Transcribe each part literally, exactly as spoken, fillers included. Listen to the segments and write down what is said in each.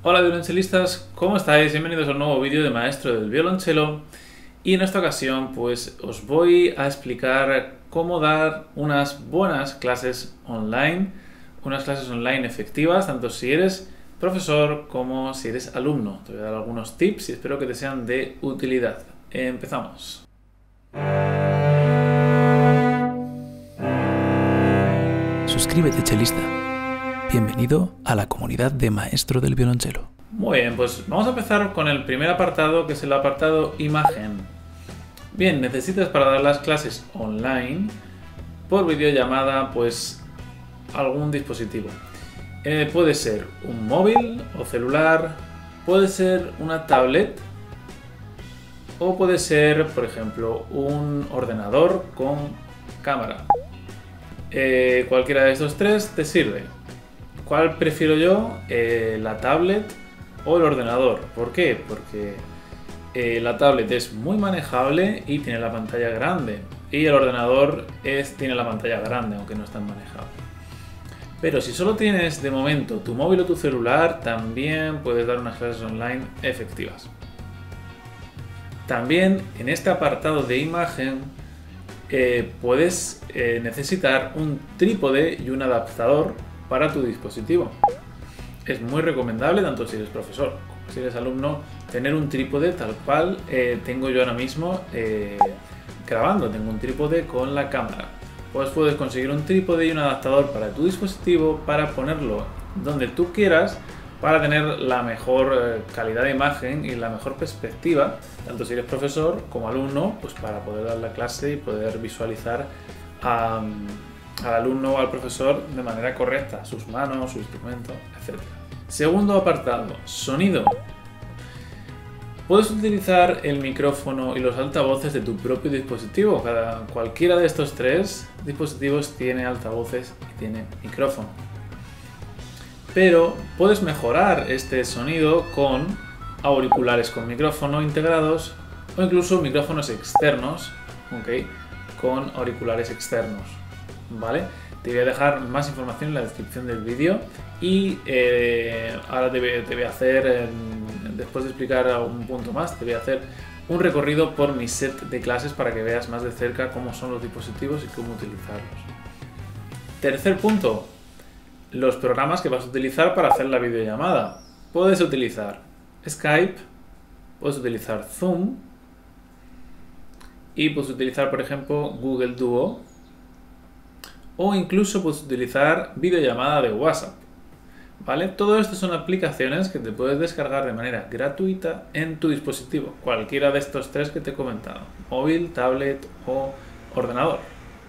Hola violonchelistas, ¿cómo estáis? Bienvenidos a un nuevo vídeo de Maestro del Violonchelo. Y en esta ocasión pues os voy a explicar cómo dar unas buenas clases online, unas clases online efectivas, tanto si eres profesor como si eres alumno. Te voy a dar algunos tips y espero que te sean de utilidad. Empezamos. Suscríbete, chelista. Bienvenido a la comunidad de Maestro del Violonchelo. Muy bien, pues vamos a empezar con el primer apartado, que es el apartado imagen. Bien, necesitas para dar las clases online por videollamada pues algún dispositivo. Eh, puede ser un móvil o celular, puede ser una tablet o puede ser, por ejemplo, un ordenador con cámara. Eh, cualquiera de estos tres te sirve. ¿Cuál prefiero yo? Eh, la tablet o el ordenador. ¿Por qué? Porque eh, la tablet es muy manejable y tiene la pantalla grande. Y el ordenador es, tiene la pantalla grande, aunque no es tan manejable. Pero si solo tienes de momento tu móvil o tu celular, también puedes dar unas clases online efectivas. También en este apartado de imagen eh, puedes eh, necesitar un trípode y un adaptador para tu dispositivo. Es muy recomendable, tanto si eres profesor como si eres alumno, tener un trípode tal cual eh, tengo yo ahora mismo eh, grabando. Tengo un trípode con la cámara. Pues puedes conseguir un trípode y un adaptador para tu dispositivo para ponerlo donde tú quieras, para tener la mejor eh, calidad de imagen y la mejor perspectiva, tanto si eres profesor como alumno, pues para poder dar la clase y poder visualizar a um, al alumno o al profesor de manera correcta, sus manos, su instrumento, etcétera. Segundo apartado, sonido. Puedes utilizar el micrófono y los altavoces de tu propio dispositivo. Cada, cualquiera de estos tres dispositivos tiene altavoces y tiene micrófono. Pero puedes mejorar este sonido con auriculares con micrófono integrados o incluso micrófonos externos, ¿okay? Con auriculares externos. ¿Vale? Te voy a dejar más información en la descripción del vídeo y eh, ahora te voy, te voy a hacer, eh, después de explicar un punto más, te voy a hacer un recorrido por mi set de clases para que veas más de cerca cómo son los dispositivos y cómo utilizarlos. Tercer punto, los programas que vas a utilizar para hacer la videollamada. Puedes utilizar Skype, puedes utilizar Zoom y puedes utilizar, por ejemplo, Google Duo. O incluso puedes utilizar videollamada de WhatsApp, ¿vale? Todo esto son aplicaciones que te puedes descargar de manera gratuita en tu dispositivo, cualquiera de estos tres que te he comentado, móvil, tablet o ordenador.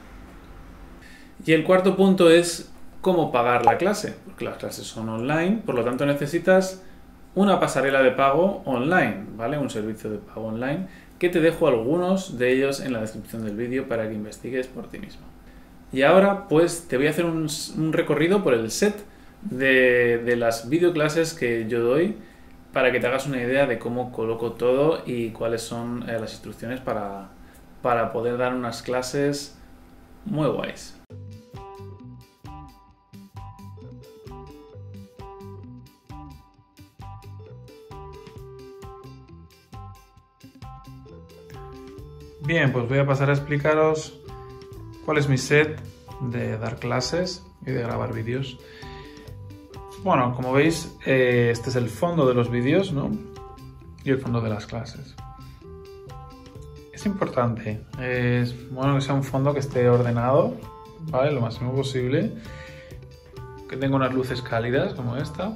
Y el cuarto punto es cómo pagar la clase, porque las clases son online, por lo tanto necesitas una pasarela de pago online, ¿vale? Un servicio de pago online que te dejo algunos de ellos en la descripción del vídeo para que investigues por ti mismo. Y ahora pues te voy a hacer un, un recorrido por el set de, de las videoclases que yo doy para que te hagas una idea de cómo coloco todo y cuáles son eh, las instrucciones para, para poder dar unas clases muy guays. Bien, pues voy a pasar a explicaros cuál es mi set de dar clases y de grabar vídeos. Bueno, como veis, eh, este es el fondo de los vídeos, ¿no? Y el fondo de las clases. Es importante, es bueno que sea un fondo que esté ordenado, ¿vale? Lo máximo posible. Que tenga unas luces cálidas como esta.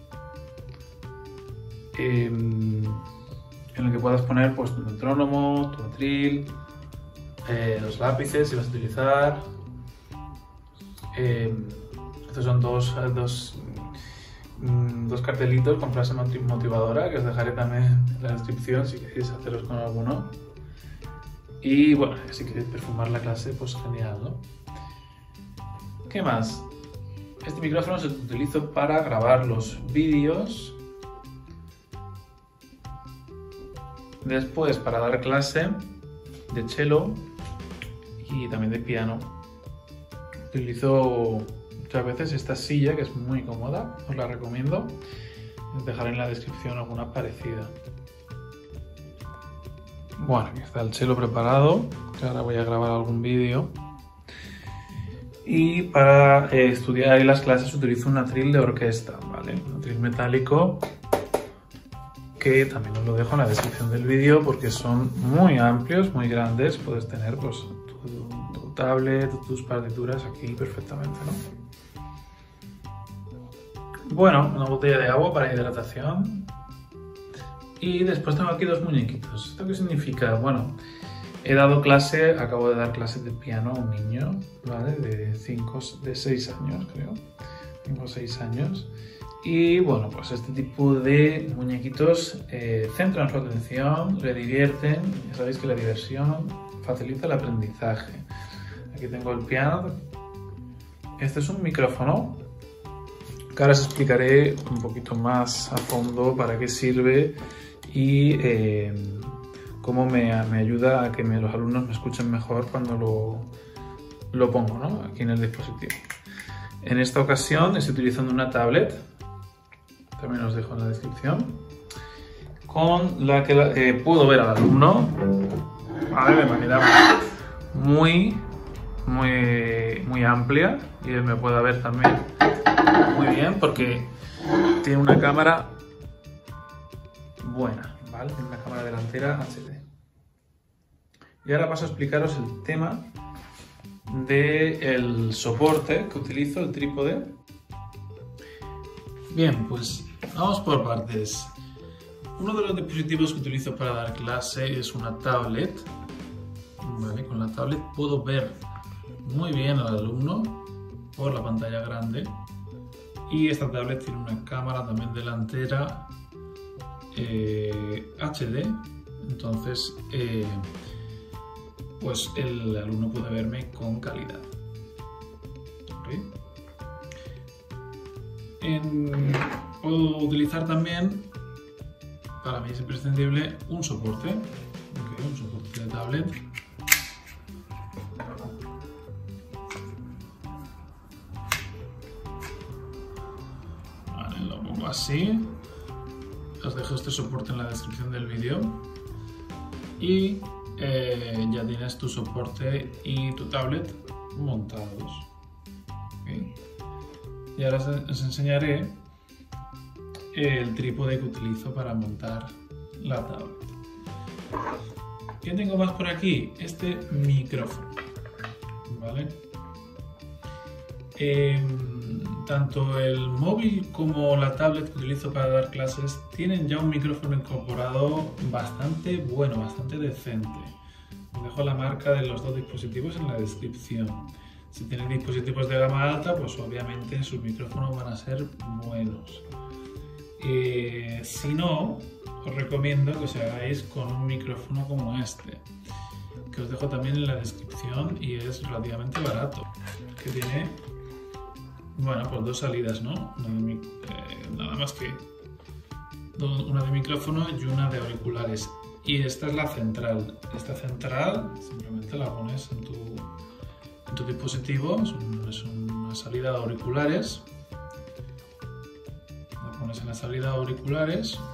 Eh, en el que puedas poner pues, tu metrónomo, tu atril, Eh, los lápices si vas a utilizar. Eh, estos son dos, dos, dos cartelitos con frase motivadora que os dejaré también en la descripción si queréis haceros con alguno. Y bueno, si queréis perfumar la clase, pues genial, ¿no? ¿Qué más? Este micrófono se utiliza para grabar los vídeos. Después para dar clase de cello y también de piano. Utilizo muchas veces esta silla que es muy cómoda, os la recomiendo. os dejaré en la descripción alguna parecida. Bueno, aquí está el chelo preparado, que ahora voy a grabar algún vídeo. Y para eh, estudiar ahí las clases utilizo un atril de orquesta, ¿vale? Un atril metálico que también os lo dejo en la descripción del vídeo porque son muy amplios, muy grandes. Puedes tener pues tu, tu tablet, tus partituras aquí perfectamente, ¿no? Bueno, una botella de agua para hidratación. Y después tengo aquí dos muñequitos. ¿Esto qué significa? Bueno, he dado clase, acabo de dar clase de piano a un niño, ¿vale? De cinco, de seis años, creo. cinco o seis años. Y bueno, pues este tipo de muñequitos eh, centran su atención, le divierten. Ya sabéis que la diversión facilita el aprendizaje. Aquí tengo el piano. Este es un micrófono, que ahora os explicaré un poquito más a fondo para qué sirve y eh, cómo me, me ayuda a que me, los alumnos me escuchen mejor cuando lo, lo pongo, ¿no? Aquí en el dispositivo. En esta ocasión estoy utilizando una tablet, también os dejo en la descripción, con la que eh, puedo ver al alumno, ¿vale? De manera muy, muy, muy amplia, y él me pueda ver también muy bien porque tiene una cámara buena, ¿vale? Tiene una cámara delantera H D. Y ahora paso a explicaros el tema del soporte que utilizo, el trípode. Bien, pues vamos por partes. Uno de los dispositivos que utilizo para dar clase es una tablet, ¿vale? Con la tablet puedo ver muy bien al alumno por la pantalla grande. Y esta tablet tiene una cámara también delantera eh, H D, entonces eh, pues el alumno puede verme con calidad. ¿Okay? En, puedo utilizar también, para mí es imprescindible, un soporte, okay, un soporte de tablet. Así, os dejo este soporte en la descripción del vídeo y eh, ya tienes tu soporte y tu tablet montados. ¿Okay? Y ahora os enseñaré el trípode que utilizo para montar la tablet. ¿Qué tengo más por aquí? Este micrófono, ¿vale? Eh, tanto el móvil como la tablet que utilizo para dar clases tienen ya un micrófono incorporado bastante bueno, bastante decente. Os dejo la marca de los dos dispositivos en la descripción. Si tenéis dispositivos de gama alta, pues obviamente sus micrófonos van a ser buenos. Eh, si no, os recomiendo que os hagáis con un micrófono como este, que os dejo también en la descripción y es relativamente barato, que tiene, bueno, pues dos salidas, ¿no? Una de, eh, nada más que una de micrófono y una de auriculares. Y esta es la central. Esta central simplemente la pones en tu, en tu dispositivo, es, un, es una salida de auriculares. La pones en la salida de auriculares, ¿ok?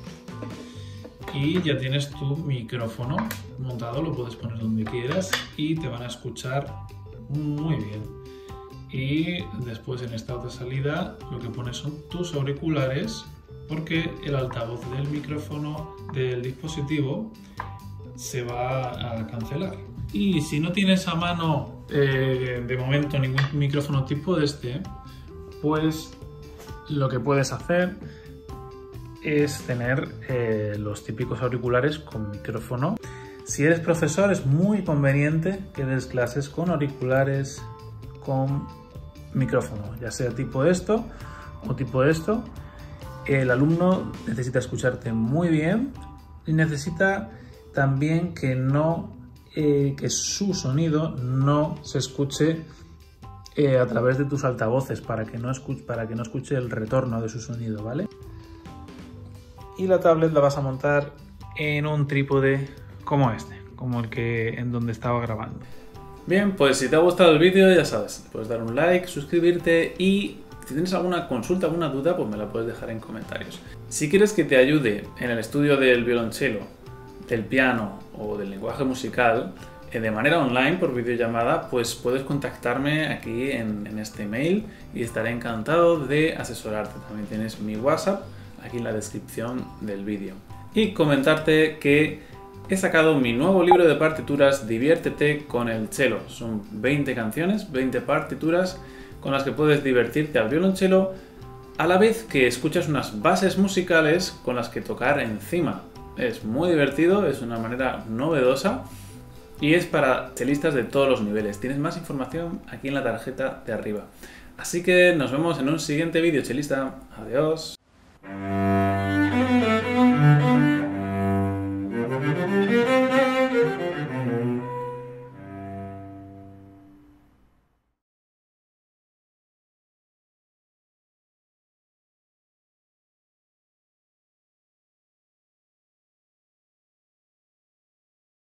Y ya tienes tu micrófono montado, lo puedes poner donde quieras y te van a escuchar muy bien. Y después en esta otra salida lo que pones son tus auriculares, porque el altavoz del micrófono del dispositivo se va a cancelar. Y si no tienes a mano eh, de momento ningún micrófono tipo de este, pues lo que puedes hacer es tener eh, los típicos auriculares con micrófono. Si eres profesor es muy conveniente que des clases con auriculares con micrófono, ya sea tipo esto o tipo esto. El alumno necesita escucharte muy bien y necesita también que no eh, que su sonido no se escuche eh, a través de tus altavoces, para que no escuche, para que no escuche el retorno de su sonido, ¿vale? Y la tablet la vas a montar en un trípode como este, como el que en donde estaba grabando. Bien, pues si te ha gustado el vídeo, ya sabes, puedes dar un like, suscribirte y Si tienes alguna consulta, alguna duda, pues me la puedes dejar en comentarios. Si quieres que te ayude en el estudio del violonchelo, del piano o del lenguaje musical, de manera online por videollamada, pues puedes contactarme aquí en, en este email y estaré encantado de asesorarte. También tienes mi WhatsApp aquí en la descripción del vídeo. Y comentarte que he sacado mi nuevo libro de partituras Diviértete con el cello. Son veinte canciones, veinte partituras con las que puedes divertirte al violonchelo a la vez que escuchas unas bases musicales con las que tocar encima. Es muy divertido, es una manera novedosa y es para chelistas de todos los niveles. Tienes más información aquí en la tarjeta de arriba. Así que nos vemos en un siguiente vídeo, chelista. Adiós.